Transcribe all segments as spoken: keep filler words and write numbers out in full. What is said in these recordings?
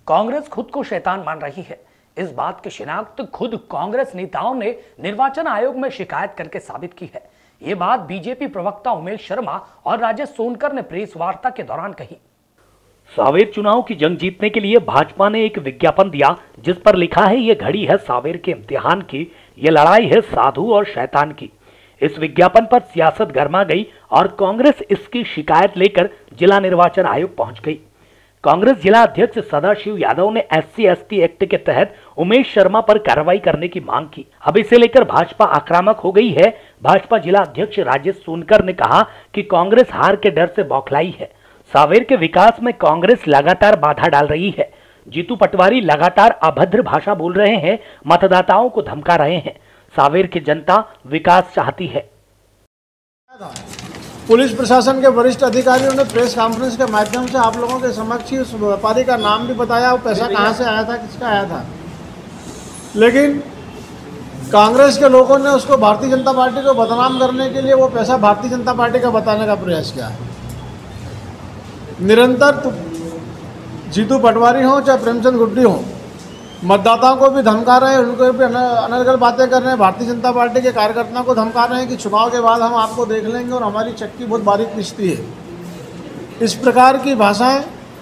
कांग्रेस खुद को शैतान मान रही है। इस बात की शिनाख्त खुद कांग्रेस नेताओं ने निर्वाचन आयोग में शिकायत करके साबित की है। ये बात बीजेपी प्रवक्ता उमेश शर्मा और राजेश सोनकर ने प्रेस वार्ता के दौरान कही। सावेर चुनाव की जंग जीतने के लिए भाजपा ने एक विज्ञापन दिया जिस पर लिखा है, ये घड़ी है सावेर के इम्तिहान की, ये लड़ाई है साधु और शैतान की। इस विज्ञापन पर सियासत गर्मा गई और कांग्रेस इसकी शिकायत लेकर जिला निर्वाचन आयोग पहुंच गई। कांग्रेस जिला अध्यक्ष सदाशिव यादव ने एससी एसटी एक्ट के तहत उमेश शर्मा पर कार्रवाई करने की मांग की। अब इसे लेकर भाजपा आक्रामक हो गई है। भाजपा जिला अध्यक्ष राजेश सोनकर ने कहा कि कांग्रेस हार के डर से बौखलाई है। सावेर के विकास में कांग्रेस लगातार बाधा डाल रही है। जीतू पटवारी लगातार अभद्र भाषा बोल रहे हैं, मतदाताओं को धमका रहे हैं। सावेर की जनता विकास चाहती है। पुलिस प्रशासन के वरिष्ठ अधिकारियों ने प्रेस कॉन्फ्रेंस के माध्यम से आप लोगों के समक्ष उस व्यापारी का नाम भी बताया, वो पैसा कहाँ से आया था, किसका आया था। लेकिन कांग्रेस के लोगों ने उसको भारतीय जनता पार्टी को बदनाम करने के लिए वो पैसा भारतीय जनता पार्टी का बताने का प्रयास किया है। निरंतर जीतू पटवारी हो चाहे प्रेमचंद गुड्डी हो, मतदाताओं को भी धमका रहे हैं, उनको भी अनर्गल बातें कर रहे हैं। भारतीय जनता पार्टी के कार्यकर्ताओं को धमका रहे हैं कि चुनाव के बाद हम आपको देख लेंगे और हमारी चक्की बहुत बारीक पिसती है। इस प्रकार की भाषाएं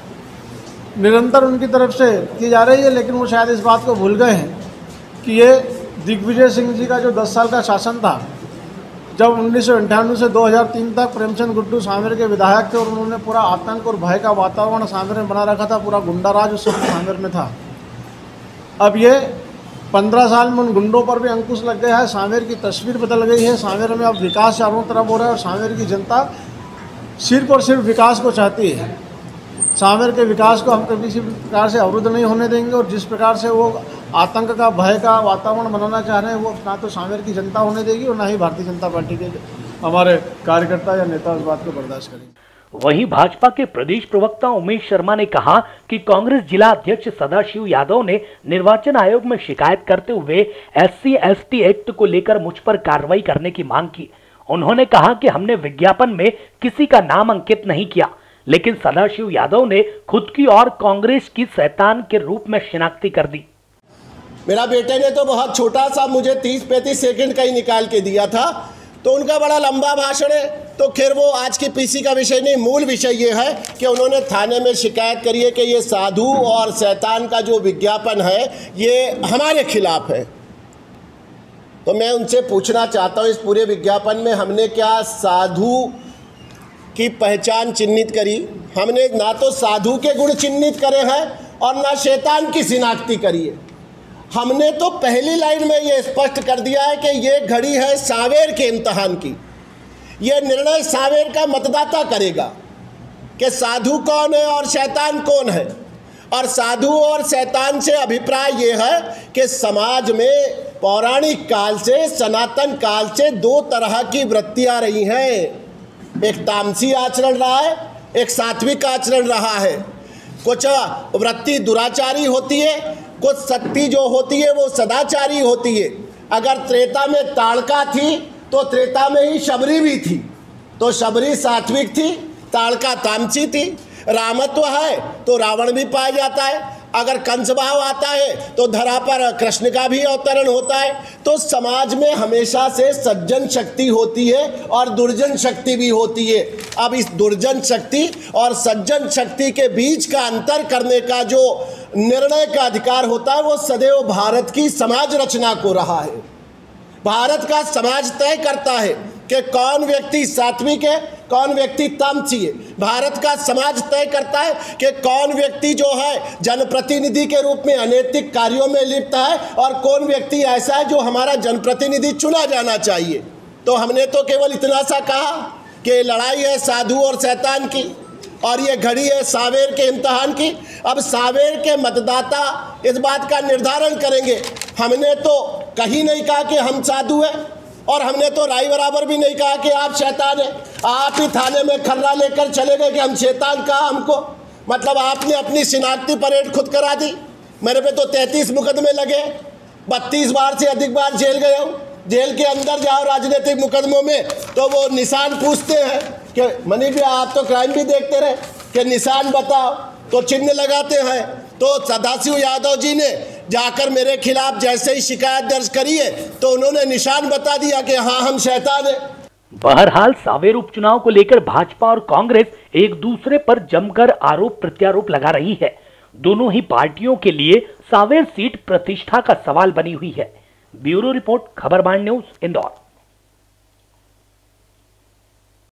निरंतर उनकी तरफ से की जा रही है। लेकिन वो शायद इस बात को भूल गए हैं कि ये दिग्विजय सिंह जी का जो दस साल का शासन था, जब उन्नीस सौ अंठानवे से दो हज़ार तीन तक प्रेमचंद गुड्डू सावेर के विधायक थे और उन्होंने पूरा आतंक और भय का वातावरण सावेर में बना रखा था। पूरा गुंडा राज उस समय सावेर में था। अब ये पंद्रह साल में उन गुंडों पर भी अंकुश लग गया है। सावेर की तस्वीर बदल गई है। सावेर में अब विकास चारों तरफ हो रहा है और सावेर की जनता सिर्फ और सिर्फ विकास को चाहती है। सावेर के विकास को हम किसी प्रकार से अवरुद्ध नहीं होने देंगे और जिस प्रकार से वो आतंक का भय का वातावरण बनाना चाह रहे हैं, वो ना तो सावेर की जनता होने देगी और ना ही भारतीय जनता पार्टी के हमारे कार्यकर्ता या नेता उस बात को बर्दाश्त करेंगे। वहीं भाजपा के प्रदेश प्रवक्ता उमेश शर्मा ने कहा कि कांग्रेस जिला अध्यक्ष सदाशिव यादव ने निर्वाचन आयोग में शिकायत करते हुए एससी एसटी एक्ट को लेकर मुझ पर कार्रवाई करने की मांग की। उन्होंने कहा कि हमने विज्ञापन में किसी का नाम अंकित नहीं किया, लेकिन सदाशिव यादव ने खुद की और कांग्रेस की शैतान के रूप में शिनाख्ती कर दी। मेरा बेटे ने तो बहुत छोटा सा मुझे तीस पैंतीस सेकंड का ही निकाल के दिया था, तो उनका बड़ा लंबा भाषण है। तो खैर वो आज की पीसी का विषय नहीं, मूल विषय ये है कि उन्होंने थाने में शिकायत करी है कि ये साधु और शैतान का जो विज्ञापन है ये हमारे खिलाफ है। तो मैं उनसे पूछना चाहता हूँ, इस पूरे विज्ञापन में हमने क्या साधु की पहचान चिन्हित करी? हमने ना तो साधु के गुण चिन्हित करे हैं और ना शैतान की शिनाख्ती करी है। हमने तो पहली लाइन में ये स्पष्ट कर दिया है कि ये घड़ी है सावेर के इम्तिहान की। ये निर्णय सावेर का मतदाता करेगा कि साधु कौन है और शैतान कौन है। और साधु और शैतान से अभिप्राय ये है कि समाज में पौराणिक काल से, सनातन काल से दो तरह की वृत्तियां रही हैं। एक तामसी आचरण रहा है, एक सात्विक आचरण रहा है। कुछ वृत्ति दुराचारी होती है, कुछ शक्ति जो होती है वो सदाचारी होती है। अगर त्रेता में ताड़का थी तो त्रेता में ही शबरी भी थी, तो शबरी सात्विक थी, ताड़का तामसी थी। रामत्व है तो रावण भी पाया जाता है। अगर कंस भाव आता है तो धरा पर कृष्ण का भी अवतरण होता है। तो समाज में हमेशा से सज्जन शक्ति होती है और दुर्जन शक्ति भी होती है। अब इस दुर्जन शक्ति और सज्जन शक्ति के बीच का अंतर करने का जो निर्णय का अधिकार होता है वो सदैव भारत की समाज रचना को रहा है। भारत का समाज तय करता है कि कौन व्यक्ति सात्विक है, कौन व्यक्ति तामसी है। भारत का समाज तय करता है कि कौन व्यक्ति जो है जनप्रतिनिधि के रूप में अनैतिक कार्यों में लिप्त है और कौन व्यक्ति ऐसा है जो हमारा जनप्रतिनिधि चुना जाना चाहिए। तो हमने तो केवल इतना सा कहा कि लड़ाई है साधु और शैतान की और ये घड़ी है सावेर के इम्तिहान की। अब सावेर के मतदाता इस बात का निर्धारण करेंगे। हमने तो कहीं नहीं कहा कि हम साधु हैं और हमने तो राई बराबर भी नहीं कहा कि आप शैतान हैं। आप ही थाने में खर्रा लेकर चले गए कि हम शैतान कहा हमको। मतलब आपने अपनी शिनाख्ती परेड खुद करा दी। मेरे पे तो तैंतीस मुकदमे लगे, बत्तीस बार से अधिक बार जेल गया हूँ। जेल के अंदर जाओ राजनीतिक मुकदमों में तो वो निशान पूछते हैं कि मनीष भैया आप तो क्राइम भी देखते रहे कि निशान बताओ, तो चिन्ह लगाते हैं तो सदाशिव यादव जी ने जाकर मेरे खिलाफ जैसे ही शिकायत दर्ज करी है तो उन्होंने निशान बता दिया कि हाँ हम शैतान हैं। बहरहाल सांवेर उपचुनाव को लेकर भाजपा और कांग्रेस एक दूसरे पर जमकर आरोप प्रत्यारोप लगा रही है। दोनों ही पार्टियों के लिए सांवेर सीट प्रतिष्ठा का सवाल बनी हुई है। Bureau report, Khabarban news, Indore.